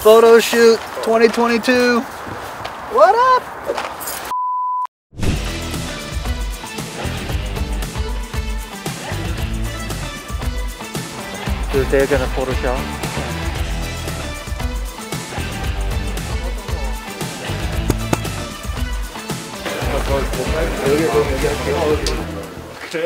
Photo shoot 2022. What up? They're gonna Photoshop. 그래?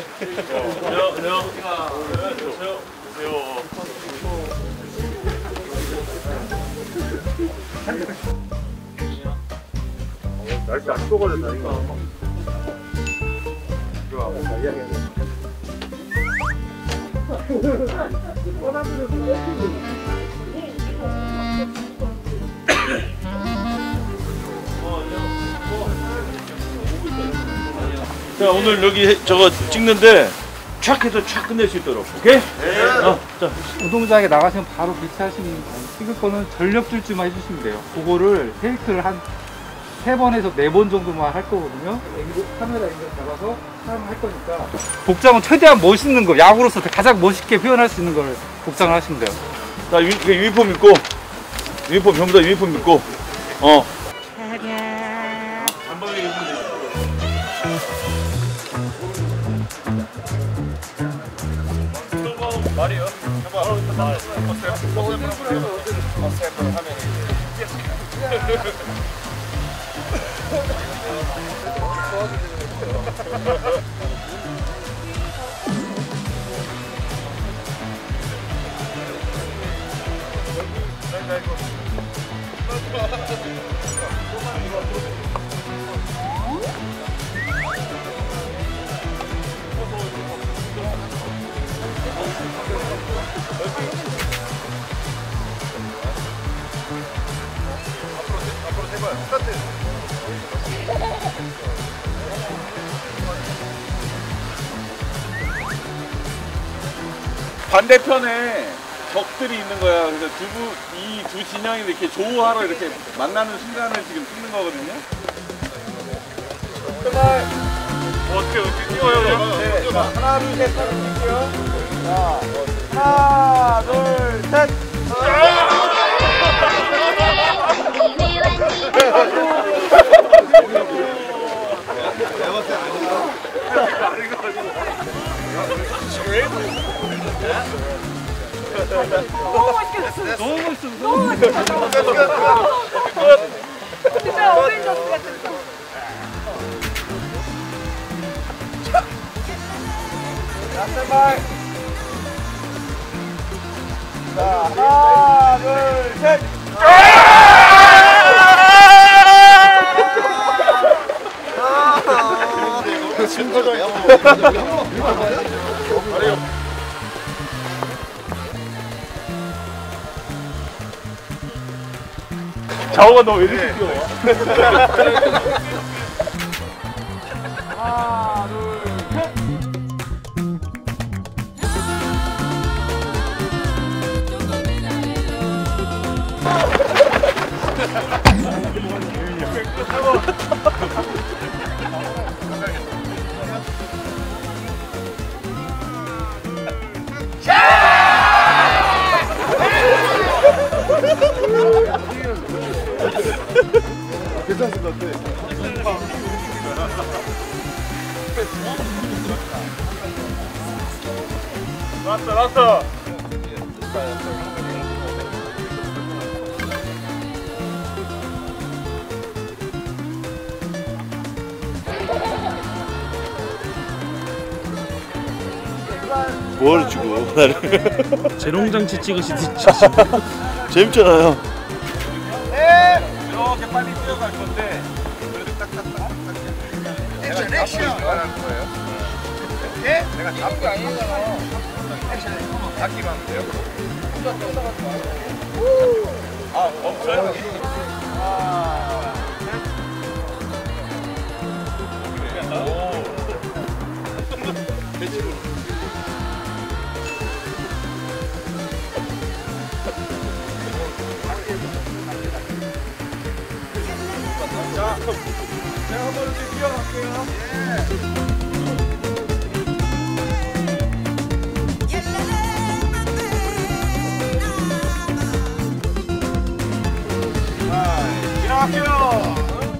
날씨 안 쏘거든요, 이거. 자, 오늘 여기 저거 찍는데 촥 해서 촥 끝낼 수 있도록, 오케이? 네. 자. 운동장에 나가시면 바로 비치하시면 찍을 거는 전력 질주만 해주시면 돼요. 그거를 테이크를 한 3번에서 4번 정도만 할 거거든요. 카메라 앵글 잡아서 촬영할 거니까 복장은 최대한 멋있는 거, 야구로서 가장 멋있게 표현할 수 있는 걸 복장을 하시면 돼요. 자, 유니폼 입고, 전부 다 유니폼 입고, 한 번에 입으면 되지. 말이요. 반대편에 적들이 있는 거야. 그래서 이 두 진영이 이렇게 조우하러 이렇게 만나는 순간을 지금 찍는 거거든요. 어떻게 찍어요? 네. 자, 하나, 둘, 셋 하면 찍게요. 자, 하나, 둘, 셋. 너무 멋있게 너무 멋있어. 너무 멋있어. 진짜 어벤져스 같았어. 자, 스탠바이. 자, 하나, 둘, 셋. 자오가 너 왜 이렇게 귀여워? 하나, 둘, 셋. 괜찮을 것 같아. 나왔어. 뭘 주고 나를 재롱장치 찍으시듯이 재밌잖아요. 네. 이렇게 빨리 뛰어갈 건데 딱딱딱 액션 하는 거예요. 예? 내가 잡는 게 아니잖아. 액션 잡기만 하면 돼요. 아, 멈춰요? 하나, 셋. 오. 배치로. 자, 제가 한번 이렇게 뛰어갈게요. 예. 갈게요.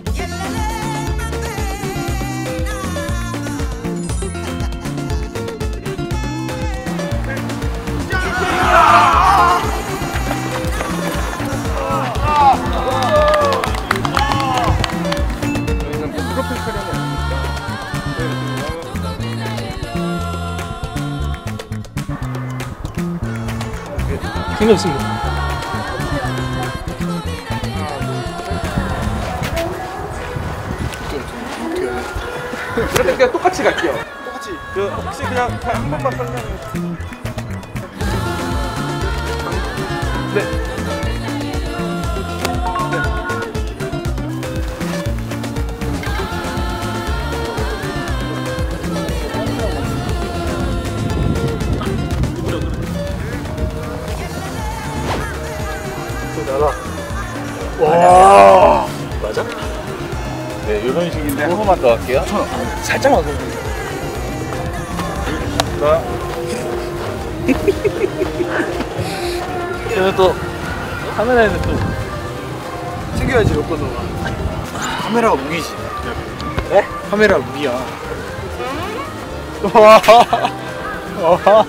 저희는 프로필 촬영이 아니니까 재미없습니다. 그렇게 그냥 똑같이 갈게요. 똑같이. 그 혹시 그냥 한 번만 설명해 주세요. 네. 와. 맞아? 네, 이런 식인데 한 번만 더 할게요. 살짝만 더. 저는 또 카메라에는 또 챙겨야지 여권도가. 카메라가 무기지. 네? 카메라 무기야. 와. 와.